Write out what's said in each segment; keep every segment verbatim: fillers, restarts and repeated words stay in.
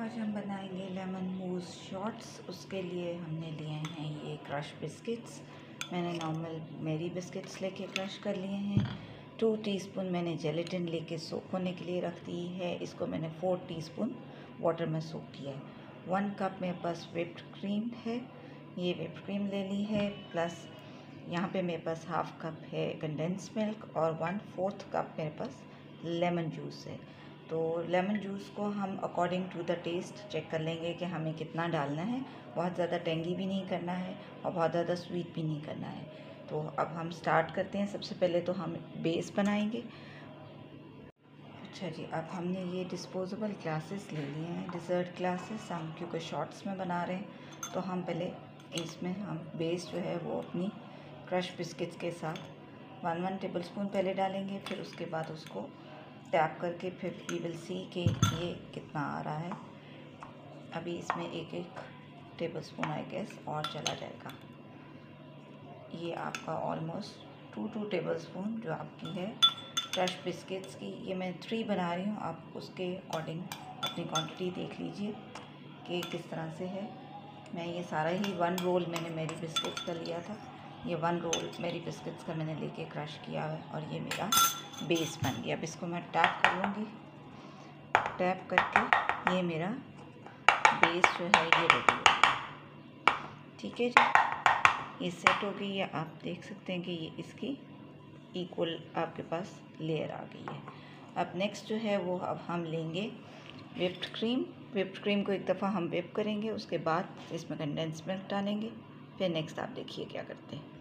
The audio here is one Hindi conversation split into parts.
आज हम बनाएंगे लेमन मूस शॉट्स। उसके लिए हमने लिए हैं ये क्रश बिस्किट्स। मैंने नॉर्मल मेरी बिस्किट्स लेके क्रश कर लिए हैं। टू टीस्पून मैंने जेलेटिन लेके सोक होने के लिए रख दी है। इसको मैंने फोर टीस्पून वाटर में सोक किया है। वन कप मेरे पास व्हिप्ड क्रीम है, ये व्हिप्ड क्रीम ले ली है। प्लस यहाँ पे मेरे पास हाफ कप है कंडेंस मिल्क और वन फोर्थ कप मेरे पास लेमन जूस है। तो लेमन जूस को हम according to the taste check कर लेंगे कि हमें कितना डालना है। बहुत ज़्यादा टेंगी भी नहीं करना है और बहुत ज़्यादा स्वीट भी नहीं करना है। तो अब हम स्टार्ट करते हैं। सबसे पहले तो हम बेस बनाएंगे। अच्छा जी, अब हमने ये डिस्पोजेबल ग्लासेस ले लिए हैं, डिज़र्ट ग्लासेस। हम क्योंकि शॉर्ट्स में बना रहे हैं तो हम पहले इसमें हम बेस जो है वो अपनी क्रश बिस्किट्स के साथ वन वन टेबल स्पून पहले डालेंगे, फिर उसके बाद उसको टैप करके फिर वी विल सी कि ये कितना आ रहा है। अभी इसमें एक एक टेबल स्पून आई गेस और चला जाएगा। ये आपका almost two two tablespoon जो आपकी है क्रश बिस्किट्स की। ये मैं थ्री बना रही हूँ, आप उसके अकॉर्डिंग अपनी क्वांटिटी देख लीजिए कि किस तरह से है। मैं ये सारा ही वन रोल मैंने मेरी बिस्किट्स का लिया था। ये वन रोल मेरी बिस्किट्स का मैंने लेके क्रश किया है और ये मेरा बेस बन गया। अब इसको मैं टैप कर लूँगी। टैप करके ये मेरा बेस जो है ये रेडी हो गया। ठीक है जी, ये सेट हो गई है। आप देख सकते हैं कि ये इसकी इक्वल आपके पास लेयर आ गई है। अब नेक्स्ट जो है वो अब हम लेंगे व्हिप्ड क्रीम। व्हिप्ड क्रीम को एक दफ़ा हम व्हिप करेंगे, उसके बाद इसमें कंडेंस मिल्क डालेंगे। फिर नेक्स्ट आप देखिए क्या करते हैं।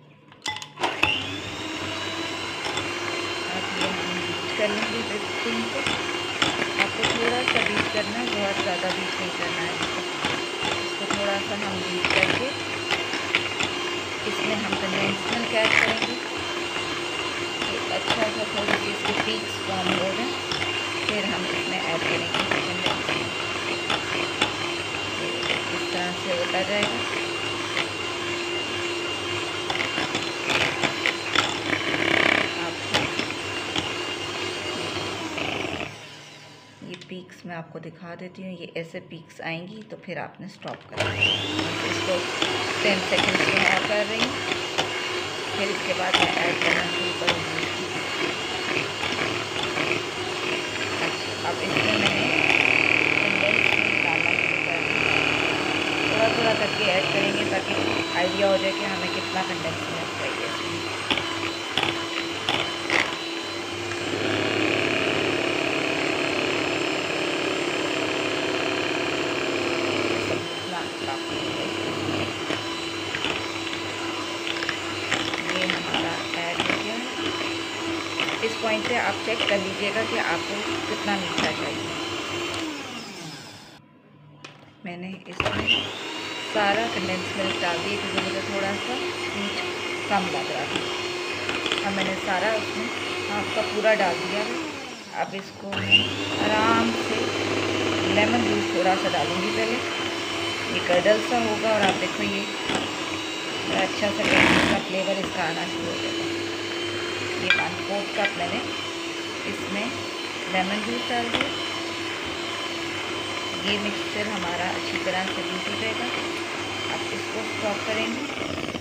कर लेंगे व्हिप्ड क्रीम को। आपको थोड़ा सा बीट करना है, बहुत ज़्यादा बीट नहीं करना है। इसको थोड़ा सा हम बीट करके इसमें हम कंडेंस मिल्क ऐड करेंगे। ये अच्छा सा थोड़ी सी इसके पीक्स फॉर्म हो जाए, फिर हम इसमें ऐड करेंगे कंडेंस मिल्क। इस तरह से होता जाएगा। पीक्स मैं आपको दिखा देती हूँ। ये ऐसे पीक्स आएंगी तो फिर आपने स्टॉप कर देना। इसको टेन सेकेंड्स में ऐड कर रही हूँ, फिर इसके बाद मैं ऐड करना शुरू करूँगी। अच्छा, अब इसमें मैंने कंडेंस मिल्क डालना शुरू कर दिया। थोड़ा थोड़ा करके ऐड करेंगे ताकि आइडिया हो जाए कि हमें कितना कंडेंस मिल्क चाहिए इसमें। ये हमारा ऐड हो गया। इस पॉइंट पे आप चेक कर लीजिएगा कि आपको कितना मीठा चाहिए। मैंने इसमें सारा कंडेंस मिल्क डाल दिया क्योंकि मुझे थोड़ा सा मीठ कम लग रहा था। अब मैंने सारा उसमें हाफ का पूरा डाल दिया है। अब इसको आराम से लेमन जूस थोड़ा सा डालूँगी पहले। ये कर्डल सा होगा और आप देखो ये अच्छा सा का फ्लेवर इसका आना शुरू हो जाएगा। ये वन फोर्थ कप मैंने इसमें लेमन जूस डाल दिया। ये मिक्सचर हमारा अच्छी तरह से बीट हो जाएगा। अब इसको स्टॉप करेंगे।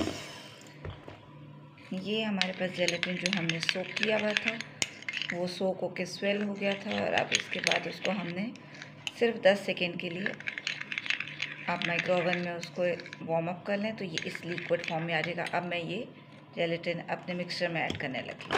ये हमारे पास जेलेटिन जो हमने सोक किया हुआ था वो सोक होके स्वेल हो गया था और अब इसके बाद उसको हमने सिर्फ दस सेकेंड के लिए आप माइक्रो ओवन में उसको वार्म अप कर लें तो ये इस लिक्विड फॉर्म में आ जाएगा। अब मैं ये जेलेटिन अपने मिक्सचर में ऐड करने लगी।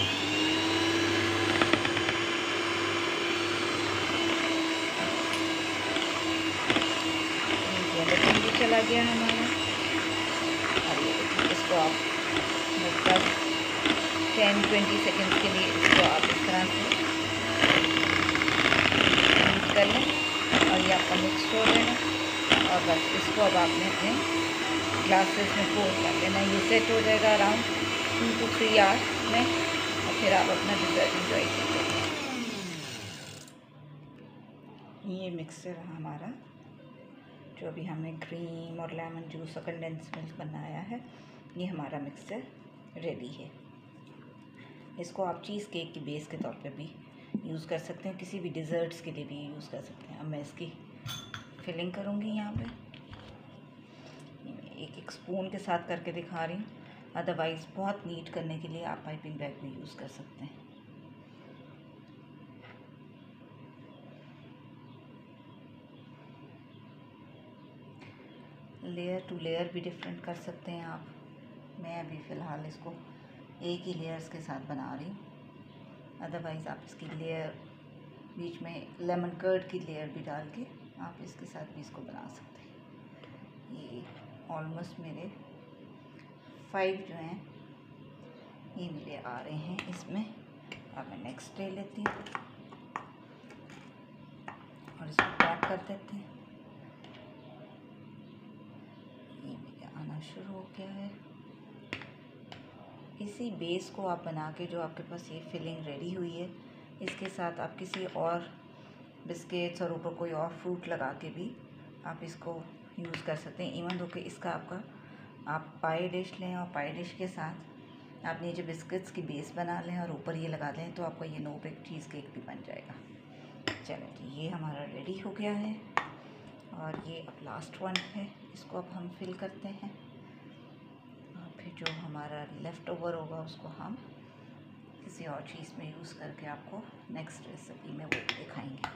जेलेटिन भी चला गया हमारा। और ये इसको आप बस टेन ट्वेंटी सेकेंड्स के लिए इसको आप इस तरह से बीट कर लें और ये आपका मिक्स हो जाएगा। और बस इसको अब आपने अपने ग्लासेस में पोर कर लेना। ये सेट हो जाएगा around two two three hours में और फिर आप अपना डिज़र्ट इंजॉय कीजिए। ये मिक्सर हमारा जो अभी हमने क्रीम और लेमन जूस और कंडेंस मिल्क बनाया है, ये हमारा मिक्सर रेडी है। इसको आप चीज़ केक की बेस के तौर पे भी यूज़ कर सकते हैं, किसी भी डिज़र्ट्स के लिए भी यूज़ कर सकते हैं। अब मैं इसकी फिलिंग करूँगी यहाँ पे। एक एक स्पून के साथ करके दिखा रही हूँ, अदरवाइज़ बहुत नीट करने के लिए आप पाइपिंग बैग भी यूज़ कर सकते हैं। लेयर टू लेयर भी डिफरेंट कर सकते हैं आप। मैं अभी फ़िलहाल इसको एक ही लेयर्स के साथ बना रही हूँ, अदरवाइज़ आप इसकी लेयर बीच में लेमन कर्ड की लेयर भी डाल के आप इसके साथ भी इसको बना सकते हैं। ये ऑलमोस्ट मेरे फाइव जो हैं ये मेरे आ रहे हैं इसमें। अब मैं नेक्स्ट ले लेती हूँ और इसको पैक कर देते हैं। ये मेरे आना शुरू हो गया है। इसी बेस को आप बना के, जो आपके पास ये फिलिंग रेडी हुई है, इसके साथ आप किसी और बिस्किट्स और ऊपर कोई और फ्रूट लगा के भी आप इसको यूज़ कर सकते हैं। इवन दो कि इसका आपका आप पाई डिश लें और पाई डिश के साथ आप नीचे बिस्किट्स की बेस बना लें और ऊपर ये लगा दें तो आपका ये नो बेक चीज़ केक भी बन जाएगा। चलो जी, ये हमारा रेडी हो गया है और ये अब लास्ट वन है, इसको अब हम फिल करते हैं और फिर जो हमारा लेफ़्ट ओवर होगा उसको हम किसी और चीज़ में यूज़ करके आपको नेक्स्ट रेसिपी में वो दिखाएंगे।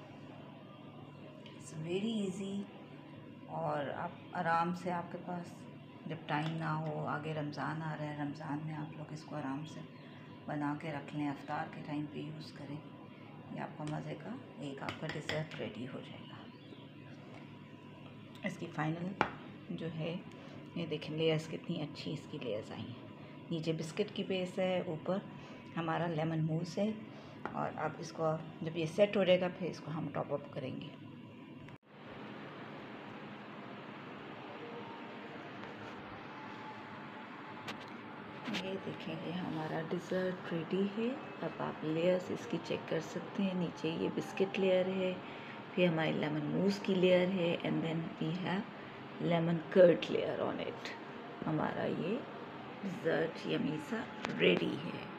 इट्स वेरी इजी और आप आराम से, आपके पास जब टाइम ना हो, आगे रमज़ान आ रहा है, रमज़ान में आप लोग इसको आराम से बना के रख लें, इफ्तार के टाइम पे यूज़ करें, ये आपका मज़े का एक आपका डिज़र्ट रेडी हो जाएगा। इसकी फाइनल जो है ये देखें, लेयर्स कितनी अच्छी इसकी लेयर्स आई हैं। नीचे बिस्किट की बेस है, ऊपर हमारा लेमन मूस है और अब इसको जब ये सेट हो जाएगा फिर इसको हम टॉप अप करेंगे। ये देखेंगे हमारा डिज़र्ट रेडी है। अब आप लेयर्स इसकी चेक कर सकते हैं। नीचे ये बिस्किट लेयर है, फिर हमारी लेमन मूस की लेयर है and then we have lemon curd layer on it. हमारा ये डिज़र्ट यम्मी सा रेडी है।